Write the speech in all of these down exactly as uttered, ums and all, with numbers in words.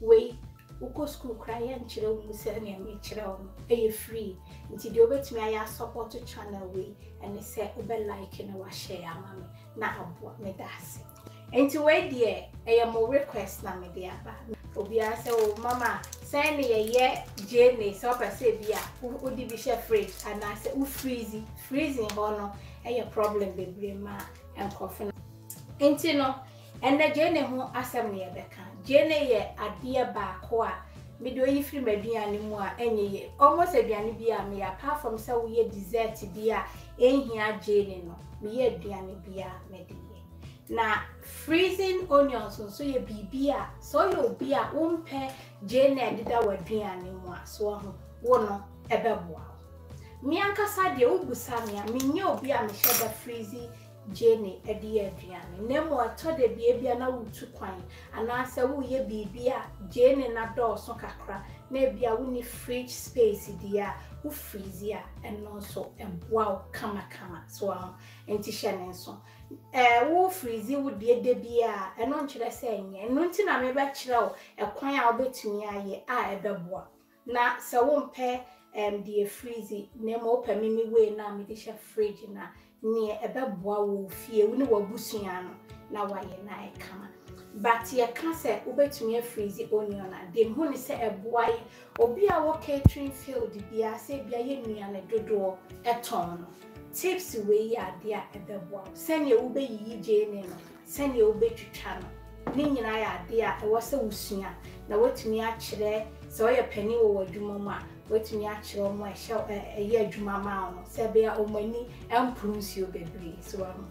we uko school cry and children will say me children are free until you bet me I support the channel way and they say ube like in our share mammy now what me that's and to wait dear I am more request na me dear Obia say oh mama send me a year Jenny so per say bia who di be share fridge and I say who freezing freezing hono a problem be brema and coffin enti no and the Jenny ho asem ne ebeka Jenny ye ade ba ko a me do yi free maduane mu a enye ye almost aduane bia me apart from say we ye dessert bia enhia Jenny no me ye aduane bia me de na freezing onions so ye bibia so ye obi a wompe Jenny adida waduane mu a so ho wo no ebeboa mi ankasa de obusa me a menye obi a me sheda freezing Jenny edi aduane nemo ato de bia bia na wutu kwan anase wo ye bibia Jenny na do so kakra na bia wo ni fridge space dia wo freeze a eno so eboa kama kama so enti hye so eh wo freeze wo de de bia eno nkyere se enye eno nti na me ba kire o ekwan a obetumi aye a ebeboa na se wo mpe em de freeze nemo opa mimi we na me de hye fridge na ne ebeboa wo fie wo ne wabusua no na waye na e kama but ye kan se obetumi freeze onion na dem hu ni se eboa ye obi a wo catering field bia se bia ye nuane dodo eton no tips we ya dia ebeboa sene wo be yi Jenny no sene wo be twitwa no ni nyina ya dia e wo se wusua na wetumi a kire se wo ye pani wo wadwuma mu a wetumi a kire mo e hye e ye adwuma ma no se bia omani emprunsio bebre so am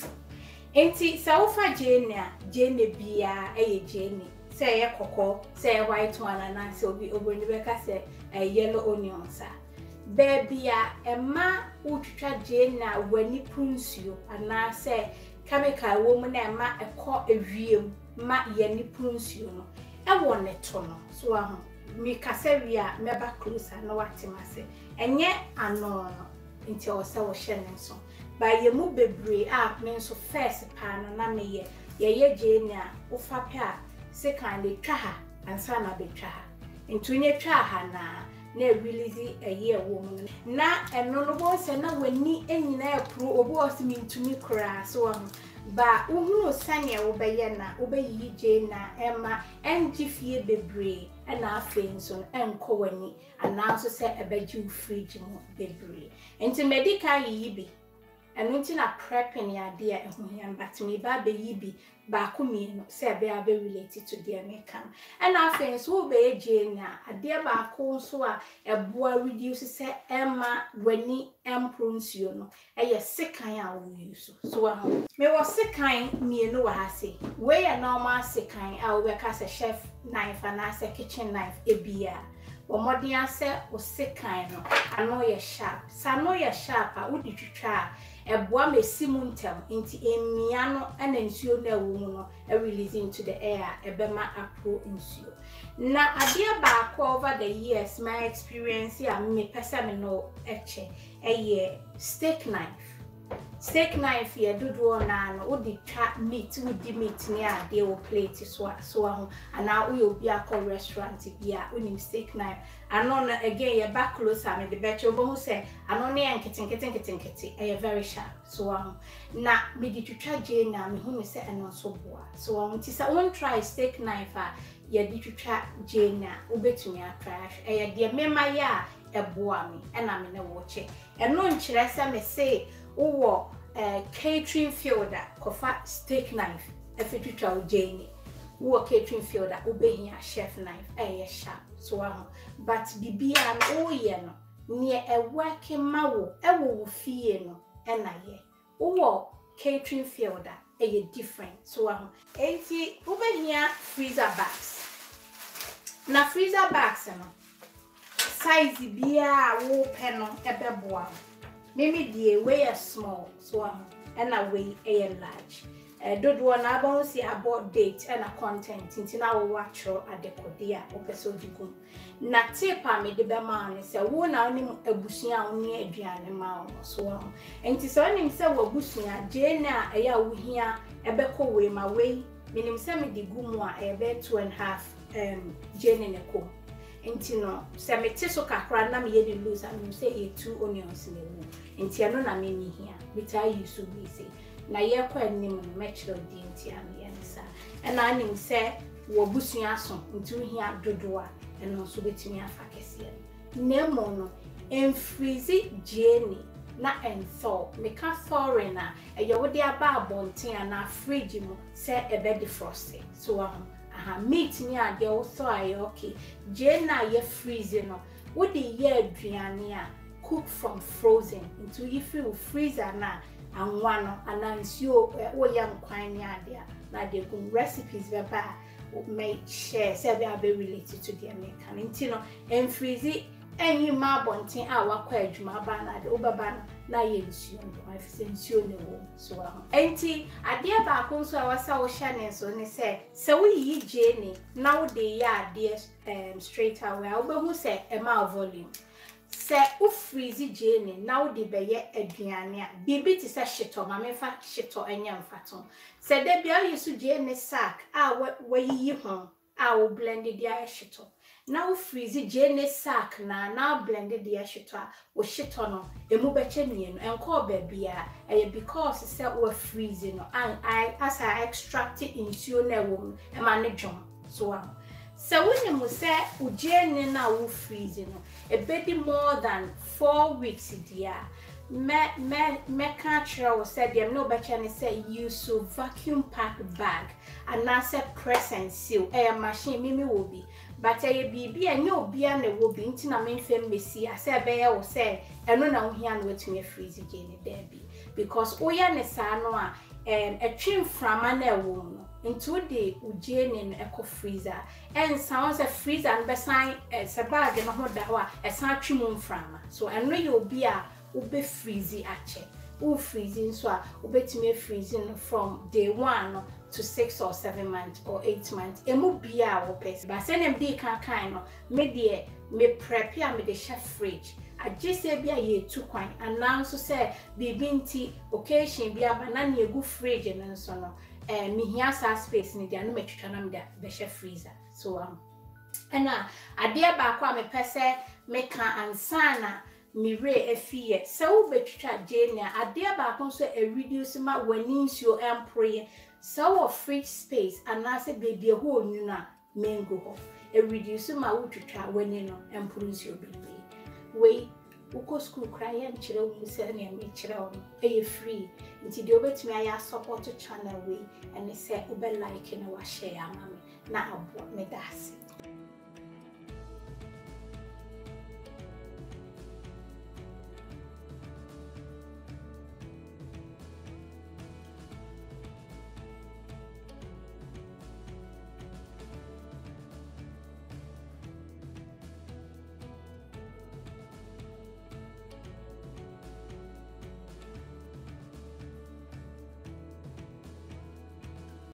enti sa wo fa Jenny a Jenny bia eye Jenny se ye kokko se white one na se obi oboni be ka se yellow onion sa baby a ema utwitwa Jenny na wani prunsio ana se chemical wo mu na ema ekọ ewiem ma ye ni prunsio no e wo ne to no so aho mi kasa wi a meba closer na watima se enye ano no nti o se wo hye ne so ba ye mu bebre a me so first pa no na me ye ye ye Jenny a wo fa pe a second de twa ha ansa na be twa ha nti nye twa ha na na release a year woman na eno no bo se na wani enyina epro obo osimi ntumi kra so ba uhunu sane wo beye na wo beyi Jenny na ema engifie bebre na afen so enko wani ana so se ebeji fridge mu bebre enti medical yi bi eno nti na prepping ya de ehun but me ba be yi bi ba ko mi no se be a be related to the American and afen so wo be Jenny na ade ba ko so a eboa reduce se emma wani emprunsio no eye sekan a wo use so a me wo sekan mi no wa ha se we ya normal sekan a wo be ka se chef knife and a kitchen knife ebia wo modern ase o sekan no ano ye sharp sa no ye sharp a wo di twitwa eboa mesimu ntem nti emia no ana nsuo na ewo mu no e release into the air ebema apro nsuo na ade ba ko over the years my experience ya me pesa me no eche eye steak knife steak knife ye dodo na no odi twa meat odi meat ni ade wo plate so so ho ana we obi akọ restaurant bia onim steak knife ano na again ye back closer me the better bo say ano na nkete nkete nkete nkete e very sharp so ho na me di twitwa Jenny na me hu me say eno so boa so ho ti sa won try steak knife a ye di twitwa Jenny na obetumi atry e ye de mema ya eboa me e na me na wo che eno nkyere se me say wo eh catering field kofa steak knife efetwitwa Jenny wo catering field obehia chef knife eh sharp so um but bibia no ye no ne e work mawo e wo fie no e na ye wo catering field eh different so um enti obehia freezer bags na freezer bags no size bia wo pe no e beboa Mimi die weigh small so um and a weigh a large. Uh, dodo na ba si about date and a content nti na wo watch adekodia opesodikum na tipa me de be ma ne se wo na onim abusua oni aduane ma wo so um nti so onim se wo abusua Jenny a eya wo hia ebekọ we ma we minim se me de gumu a ebe two and a half um jene ne kom enti no se mete so kakra na me ye de lose am say e two onions ne mu enti ano na me ni hia bitai use we say na ye kwa anim no me kire di enti am ye nsa ena anim se wo busua so enti hia dodo a eno so betimi afa kese nemo no enfrizi jene na enso me ka foreigner e ye wo de aba abonten na fridge mu se e be defrost so um aha meat ni ade wo so aye okay je na ye freeze no wo de ye aduane a cook from frozen into if you freezer na anwa no anansuo wo ye nkwan ni ade na de go recipes be ba may share say be be related to the American intino en freeze enyi ma bonten a wakwa adwuma ba na de obaba na ye nsuo ndo afise nsuo ne wo so aho enti ade ba ko nso a wasa wo hya ne so ne se se wo yi je ne na wo de ya ade um straight away wo be hu se e ma volume se u freeze je ne na wo de be ye aduane a bibi ti se hyeto ma me fa hyeto enya mfato se de bia yesu je ne sack a wo yi ho a wo blended ya hyeto now freeze jene sack na na blended the shito wo shito no emu beche nie no enko ba bia eh because say we freeze no and I as I extract it into na wo e ma ne dwom so am so when you say u jene na wo freeze no e be more than four weeks dia me me me catch you said them no beche ne say use so vacuum pack bag and na say press and seal e machine mimi will be but I be and no be and will be into na main fem messi I say be or say and no now here and waiting a freeze again there be because oya ne sa no a um a trim from an woman into the ujane in eco freezer and sounds a freezer and besign as a bag and a hoda a san trim from so and no you'll be a ube freezy ache u freezing so ube to me freezing from day one to six or seven months or eight months emu bia wo pes but send them dey kan kan no me dey me prep ya me dey chef fridge I just say bia ye two kwan and now so say bibi nti occasion bia banana egu fridge no so no eh me hia sa space ni dia no metwetwa na me da be chef freezer so um and uh ade ba kwa me pese me kan ansana mire efie so betwitwa jene ade ba kon so e reduce ma wani nsuo employ so fridge space and na say baby ho onuna mango ho e reduce ma wutwitwa wani no employ nsuo baby we uko school cry and chire wo se na me chire wo e free nti de obetumi aya support channel we and say ube like na wa share amame na abo me dasi